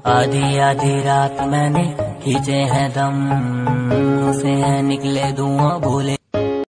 आधी आधी रात मैंने खींचे हैं दम, उसे है निकले धुआं भूले।